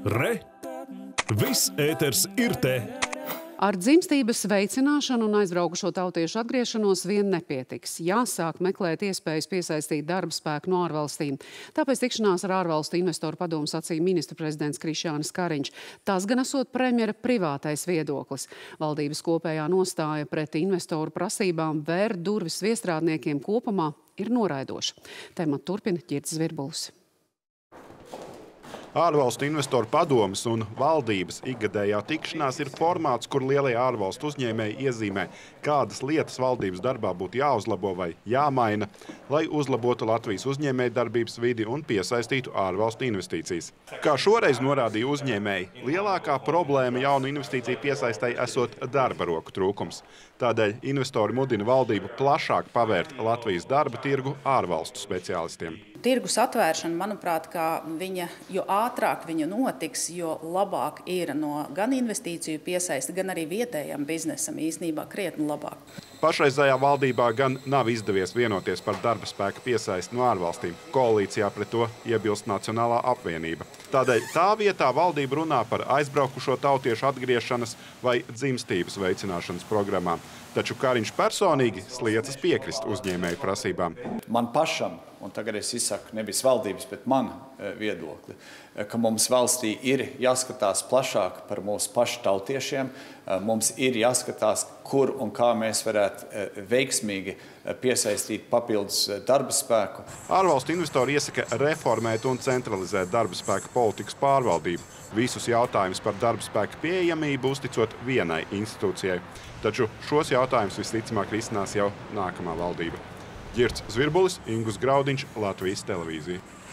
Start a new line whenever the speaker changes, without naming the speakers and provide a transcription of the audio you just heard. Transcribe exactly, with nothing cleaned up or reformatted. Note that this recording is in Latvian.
Re! Viss ēters ir te!
Ar dzimstības veicināšanu un aizbraukušo tautiešu atgriešanos vien nepietiks. Jāsāk meklēt iespējas piesaistīt darba spēku no ārvalstīm. Tāpēc tikšanās ar ārvalstu investoru padomu sacīja ministra prezidents Krišjānis Kariņš. Tas gan esot premjera privātais viedoklis. Valdības kopējā nostāja pret investoru prasībām vērt durvis viestrādniekiem kopumā ir noraidoša. Tematu turpina Ģirds Zvirbulis.
Ārvalstu investoru padomes un valdības ikgadējā tikšanās ir formāts, kur lielie ārvalstu uzņēmēji iezīmē, kādas lietas valdības darbā būtu jāuzlabo vai jāmaina, lai uzlabotu Latvijas uzņēmēju darbības vidi un piesaistītu ārvalstu investīcijas. Kā šoreiz norādīja uzņēmēji, lielākā problēma jaunu investīciju piesaistei esot darba roku trūkums. Tādēļ investori mudina valdību plašāk pavērt Latvijas darba tirgu ārvalstu speciālistiem.
Tirgus atvēršana, manuprāt, kā viņa, jo ātrāk viņa notiks, jo labāk ir no gan investīciju piesaista, gan arī vietējam biznesam īstenībā krietni labāk.
Pašreizējā valdībā gan nav izdevies vienoties par darba spēka piesaisti no ārvalstīm. Koalīcijā pret to iebilst Nacionālā apvienība. Tādēļ tā vietā valdība runā par aizbraukušo tautiešu atgriešanas vai dzimstības veicināšanas programmām. Taču Kariņš personīgi sliecas piekrist uzņēmēju prasībām.
Man pašam, un tagad es izsaku nevis valdības, bet man viedokli, ka mums valstī ir jāskatās plašāk par mūsu pašu tautiešiem, mums ir jāskatās, kur un kā mēs varētu veiksmīgi piesaistīt papildus darba spēku.
Ārvalstu investori iesaka reformēt un centralizēt darba spēka politikas pārvaldību. Visus jautājumus par darba spēka pieejamību uzticot vienai institūcijai. Taču šos jautājumus visticamāk risinās jau nākamā valdība. Ģirds Zvirbulis, Ingus Graudiņš, Latvijas televīzija.